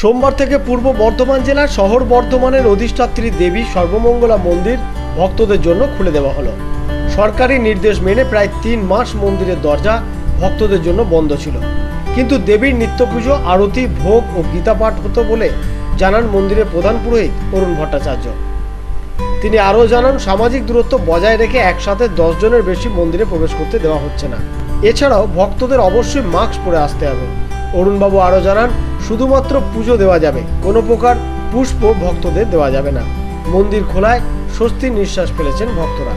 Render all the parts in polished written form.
সোমবার থেকে পূর্ব বর্ধমান জেলার শহর বর্ধমানের অধিষ্ঠাত্রী দেবী সর্বমঙ্গলা মন্দির ভক্তদের জন্য খুলে দেওয়া হলো। সরকারি নির্দেশ মেনে প্রায় 3 মাস মন্দিরের দরজা ভক্তদের জন্য বন্ধ ছিল, কিন্তু দেবীর নিত্য পুজো, আরতি, ভোগ ও গীতা পাঠ হতো বলে জানান মন্দিরের প্রধান পুরোহিত অরুণ ভট্টাচার্য। তিনি আরও জানান, সামাজিক দূরত্ব বজায় রেখে একসাথে 10 জনের বেশি মন্দিরে প্রবেশ করতে দেওয়া হচ্ছে না। এছাড়াও ভক্তদের অবশ্যই মাস্ক পরে আসতে হবে। অরুণবাবু আরও জানান, শুধুমাত্র পুজো দেওয়া যাবে, কোনো প্রকার পুষ্প ভক্তদের দেওয়া যাবে না। মন্দির খোলায় স্বস্তির নিঃশ্বাস ফেলেছেন ভক্তরা।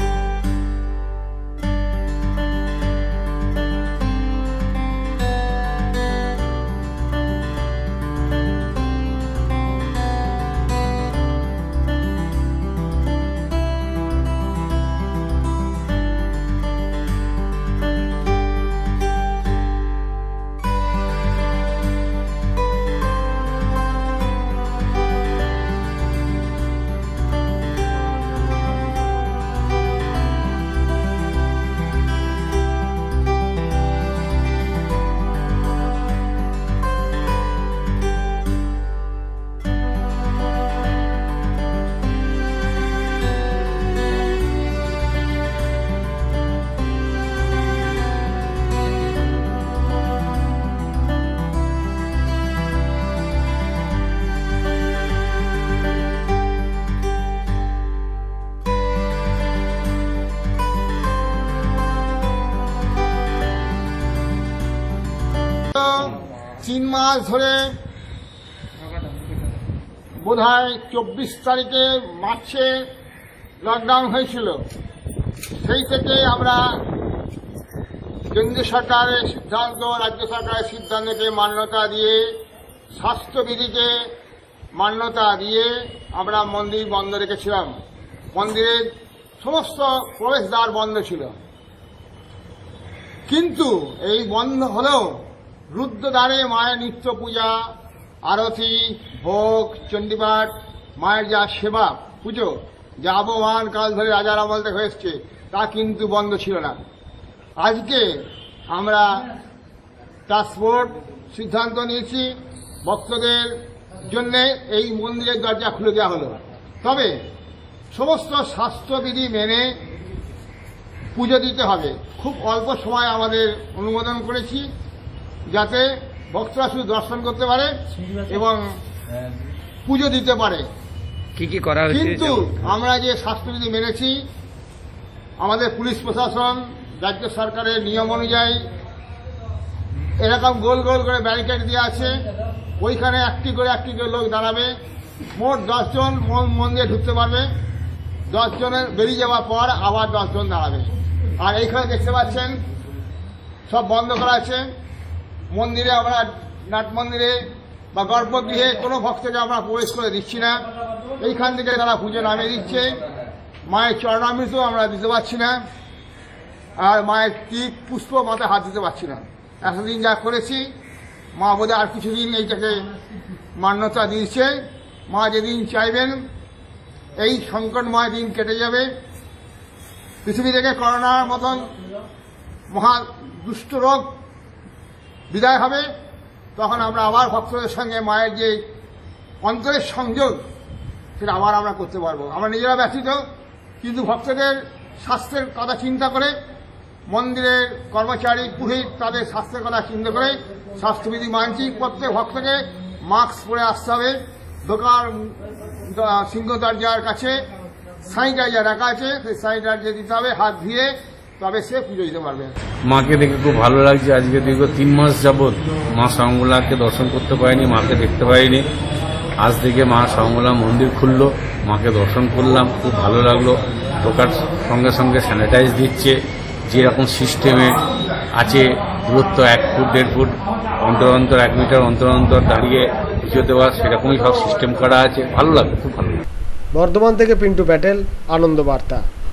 तीन मास धरे बोधहय 24 तारीखे मार्चे लकडाउन হয়েছিল। সেই থেকে আমরা কেন্দ্রীয় সরকারের সিদ্ধান্ত, রাজ্য সরকারের সিদ্ধান্তকে মান্যতা দিয়ে, স্বাস্থ্যবিধিকে মান্যতা দিয়ে আমরা মন্দির বন্ধ রেখেছিলাম। মন্দিরের সমস্ত প্রবেশদ্বার বন্ধ ছিল, কিন্তু এই বন্ধ হলেও রুদ্রদ্বারে মায়ের নিত্য পূজা, আরতি, ভোগ, চণ্ডীপাঠ, মায়ের যা সেবা পুজো, যা আবহমান কাল ধরে রাজার আমল থেকে হয়েছে, তা কিন্তু বন্ধ ছিল না। আজকে আমরা ট্রান্সপোর্ট সিদ্ধান্ত নিয়েছি, ভক্তদের জন্য এই মন্দিরের দরজা খুলে দেওয়া হলো। তবে সমস্ত স্বাস্থ্যবিধি মেনে পুজো দিতে হবে। খুব অল্প সময় আমাদের অনুমোদন করেছি, যাতে ভক্তরা শুধু দর্শন করতে পারে এবং পুজো দিতে পারে। কি করা হয়েছে? কিন্তু আমরা যে স্বাস্থ্যবিধি মেনেছি, আমাদের পুলিশ প্রশাসন, রাজ্য সরকারের নিয়ম অনুযায়ী এরকম গোল গোল করে ব্যারিকেড দিয়ে আছে। ওইখানে একটি করে লোক দাঁড়াবে। মোট 10 জন মন্দিরে ঢুকতে পারবে। 10 জনের বেরিয়ে যাওয়ার পর আবার 10 জন দাঁড়াবে। আর এইখানে দেখতে পাচ্ছেন সব বন্ধ করা আছে। মন্দিরে আমরা, নাট মন্দিরে বা গর্ভগৃহে কোনো ভক্তকে আমরা প্রবেশ করে দিচ্ছি না। এইখান থেকে তারা পুজো নামিয়ে দিচ্ছে। মায়ের চরণামৃত আমরা দিতে পারছি না, আর মায়ের টিপ, পুষ্প মাথায় হাত দিতে পারছি না। এতদিন যা করেছি, মা বোধহয় আর কিছুদিন এইটাকে মান্যতা দিয়েছে। মা যেদিন চাইবেন এই সংকটময় দিন কেটে যাবে, পৃথিবী থেকে করোনার মতন মহা দুষ্ট রোগ বিদায় হবে, তখন আমরা আবার ভক্তদের সঙ্গে মায়ের যে অন্তরের সংযোগ, সেটা আবার আমরা করতে পারবো। আমরা নিজেরা ব্যথিত, কিন্তু ভক্তদের স্বাস্থ্যের কথা চিন্তা করে, মন্দিরের কর্মচারী, পুরোহিত, তাদের স্বাস্থ্যের কথা চিন্তা করে স্বাস্থ্যবিধি মানছি। প্রত্যেক ভক্তকে মাস্ক পরে আসতে হবে। দোকান সিংহ দরজার কাছে স্যানিটাইজার রাখা আছে, সেই স্যানিটাইজার দিতে হবে, হাত ধুয়ে তবে সে পুজো দিতে পারবে। মাকে দেখে খুব ভালো লাগছে। আজকে দীর্ঘ 3 মাস যাবৎ মা সর্বমঙ্গলাকে দর্শন করতে পারিনি, মাকে দেখতে পারিনি। আজ থেকে মা সর্বমঙ্গলা মন্দির খুললো, মাকে দর্শন করলাম, খুব ভালো লাগলো। ঢোকার সঙ্গে সঙ্গে স্যানিটাইজ দিচ্ছে, যেরকম সিস্টেমে আছে, দূরত্ব 1 ফুট 1.5 ফুট, অন্তর 1 মিটার অন্তর দাঁড়িয়ে পুজো দেওয়া, সেরকমই সব সিস্টেম করা আছে। ভালো লাগলো, খুব ভালো লাগলো। বর্ধমান থেকে পিন্টু প্যাটেল, আনন্দ বার্তা।